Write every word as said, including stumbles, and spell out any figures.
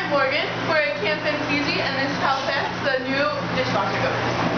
I'm Morgan. We're at Camp Anokijig, and this is how fast the new dishwasher goes.